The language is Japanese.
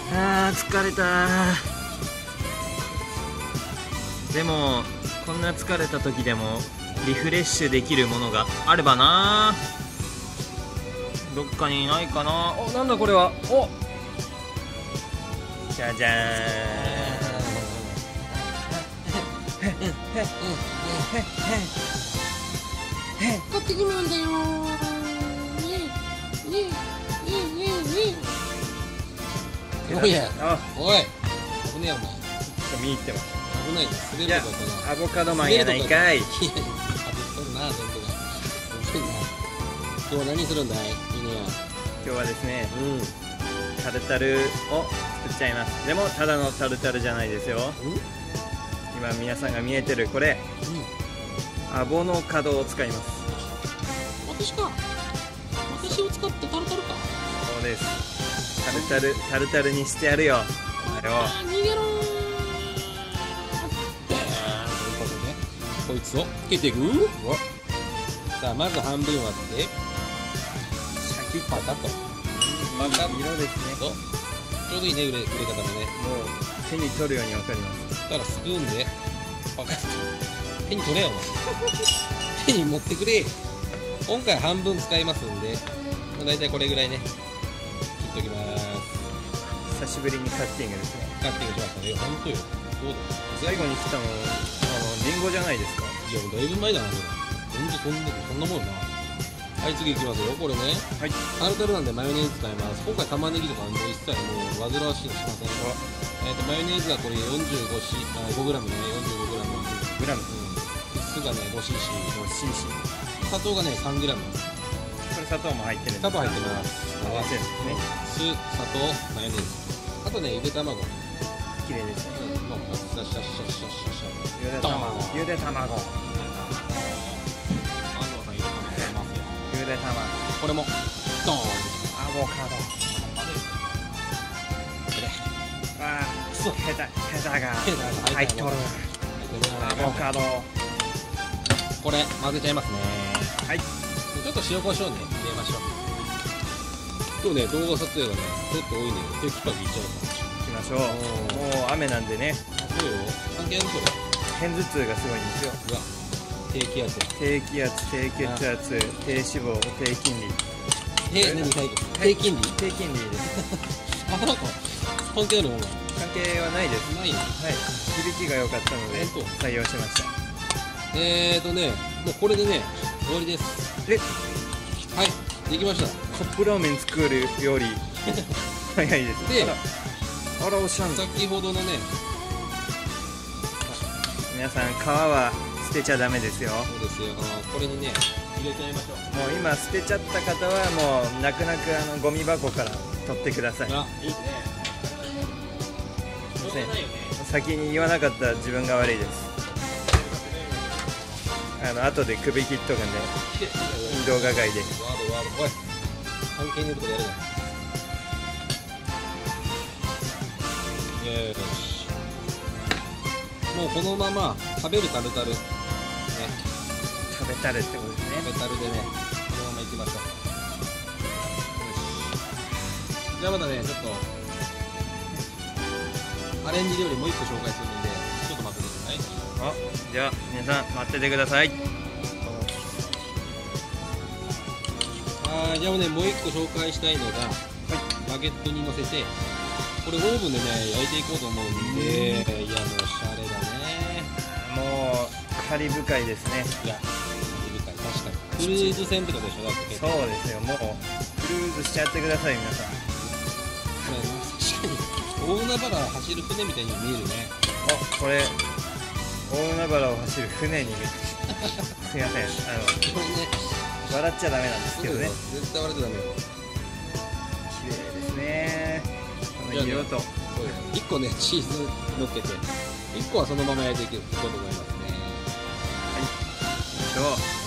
あー疲れた。でもこんな疲れた時でもリフレッシュできるものがあればな。どっかにないかな。お、なんだこれは。お、じゃじゃーん。 買ってきまんだよー。おいや、おい、危ねえお前。 見に行ってます。 危ないです。滑るとこアボカドマンやないかい。 いや、当てとるな、全部が。本当にな。今日は何するんだい、犬は。 今日はですね、タルタルを作っちゃいます。でもただのタルタルじゃないですよ。今皆さんが見えてるこれ、アボの角を使います。 私か。私を使ってタルタルか。 そうです。タルタルにしてやるよ。あれを。 逃げろー。ということで、こいつを切っていく。さあ、まず半分割ってシャキッパタッといい色ですね。 ちょうどいいね、売れ方もね。 もう手に取るように分かります。 だからスプーンでパカッと手に取れよお前。手に持ってくれ。今回半分使いますんで、だいたいこれぐらいね切っときます。 久しぶりにカッティングですね。 カッティングしましたね。本当よ。そうだ。 最後に切ったのリンゴじゃないですか。 いや、だいぶ前だなそれ。ほんとそんなもんよな。はい、次いきますよ。これね、 はい。 タルタルなんでマヨネーズ使います。今回玉ねぎとかもう一切もう煩わしいのしません。マヨネーズがこれ5グラムね、45グラム。酢がね 5cc、砂糖がね3グラム。 これ砂糖も入ってるんです。 砂糖入ってます。 合わせるんですね。 酢、砂糖、マヨネーズ。あとね、ゆで卵。 綺麗ですね。 もうシャシャシャシャシャシャ。 ゆで卵。ゆで卵。 これもドーン。 アボカド。ああ、ヘタが入っとる。アボカド。 これ混ぜちゃいますね。 はい。 ちょっと塩コショウね入れましょう。今日ね、動画撮影がねちょっと多いんでテキパキいっちゃうか。 行きましょう。もう雨なんでね。 そうよ。関係あるそれ。 片頭痛がすごいんですよ。 うわ。低気圧、 低気圧、低血圧、低脂肪、低金利。 何最後？低金利？ 低金利です。 あ、なんか関係あるの？ 関係はないです。 ないの？ はい。響きが良かったので採用しました。 ね、もうこれでね終わりです。はい、できました。 カップラーメン作るより早いです。 で、 あらおしゃん。 先ほどのね、 皆さん皮は捨てちゃダメですよ。 そうですよ。これにね入れちゃいましょう。 もう今捨てちゃった方はもう泣く泣くゴミ箱から取ってください。 あ、いいね。 すいません。先に言わなかった自分が悪いです。後で首切っとくんで、動画外で。 おい、関係ねえとこでやるな。よし。もうこのまま食べるタルタルね。 食べたるってことですね。 食べタルでね、このままいきましょう。よし。じゃあまだね、ちょっとアレンジ料理もう一個紹介するんで、ちょっと待っててください。 じゃあ皆さん待っててください。 じゃあね、もう一個紹介したいのが、バゲットに乗せてこれオーブンでね焼いていこうと思うんで、いやもうおしゃれだね。 もうカリ深いですね。 いやカリ深い、確かにクルーズ船ってことでしょ。だってそうですよ。もうクルーズしちゃってください皆さん。 確かに大海原を走る船みたいに見えるね。 これ大海原を走る船に見える。すいません、 これね笑っちゃダメなんですけどね。 絶対笑っちゃダメよ。 綺麗ですね。この色と 1個ねチーズ乗っけて1個はそのまま焼いていこうと思いますね。 はい、